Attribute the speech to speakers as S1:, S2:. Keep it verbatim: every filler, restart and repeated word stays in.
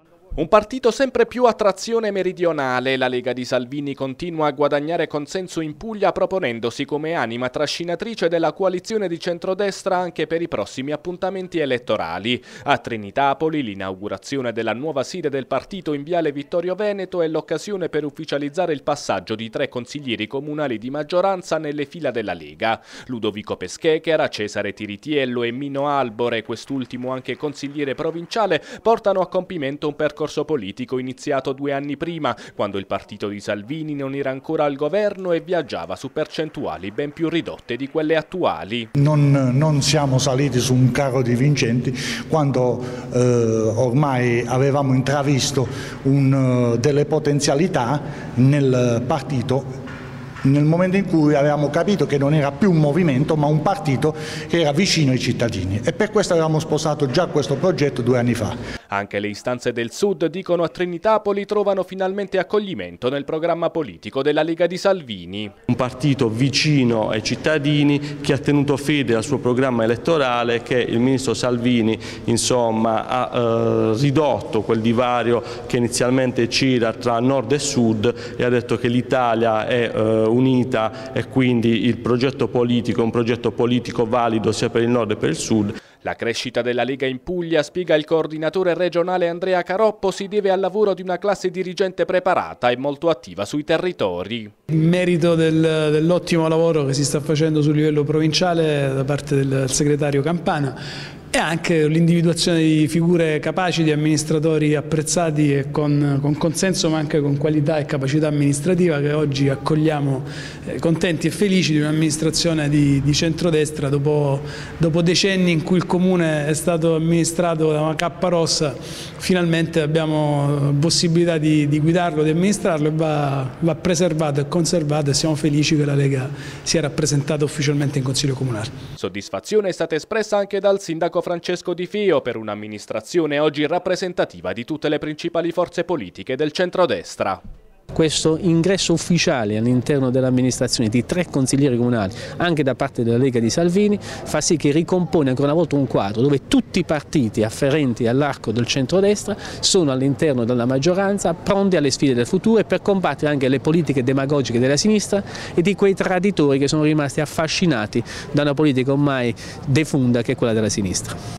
S1: Un partito sempre più a trazione meridionale, la Lega di Salvini continua a guadagnare consenso in Puglia proponendosi come anima trascinatrice della coalizione di centrodestra anche per i prossimi appuntamenti elettorali. A Trinitapoli l'inaugurazione della nuova sede del partito in Viale Vittorio Veneto è l'occasione per ufficializzare il passaggio di tre consiglieri comunali di maggioranza nelle fila della Lega. Ludovico Peschechera, Cesare Tiritiello e Mino Albore, quest'ultimo anche consigliere provinciale, portano a compimento un percorso politico iniziato due anni prima, quando il partito di Salvini non era ancora al governo e viaggiava su percentuali ben più ridotte di quelle attuali.
S2: Non, non siamo saliti su un carro di vincenti quando eh, ormai avevamo intravisto un, delle potenzialità nel partito, nel momento in cui avevamo capito che non era più un movimento ma un partito che era vicino ai cittadini, e per questo avevamo sposato già questo progetto due anni fa.
S1: Anche le istanze del Sud, dicono a Trinitapoli, trovano finalmente accoglimento nel programma politico della Lega di Salvini.
S3: Un partito vicino ai cittadini che ha tenuto fede al suo programma elettorale, che il ministro Salvini insomma, ha eh, ridotto quel divario che inizialmente c'era tra nord e sud e ha detto che l'Italia è eh, unita e quindi il progetto politico è un progetto politico valido sia per il nord che per il sud.
S1: La crescita della Lega in Puglia, spiega il coordinatore regionale Andrea Caroppo, si deve al lavoro di una classe dirigente preparata e molto attiva sui territori.
S4: In merito del, dell'ottimo lavoro che si sta facendo sul livello provinciale da parte del segretario Campana, e anche l'individuazione di figure capaci, di amministratori apprezzati e con, con consenso ma anche con qualità e capacità amministrativa, che oggi accogliamo eh, contenti e felici di un'amministrazione di, di centrodestra. Dopo, dopo decenni in cui il Comune è stato amministrato da una cappa rossa, finalmente abbiamo possibilità di, di guidarlo, di amministrarlo, e va, va preservato e conservato, e siamo felici che la Lega sia rappresentata ufficialmente in Consiglio Comunale.
S1: Soddisfazione è stata espressa anche dal sindaco Francesco Di Fio per un'amministrazione oggi rappresentativa di tutte le principali forze politiche del centrodestra.
S5: Questo ingresso ufficiale all'interno dell'amministrazione di tre consiglieri comunali, anche da parte della Lega di Salvini, fa sì che ricompone ancora una volta un quadro dove tutti i partiti afferenti all'arco del centrodestra sono all'interno della maggioranza, pronti alle sfide del futuro e per combattere anche le politiche demagogiche della sinistra e di quei traditori che sono rimasti affascinati da una politica ormai defunta che è quella della sinistra.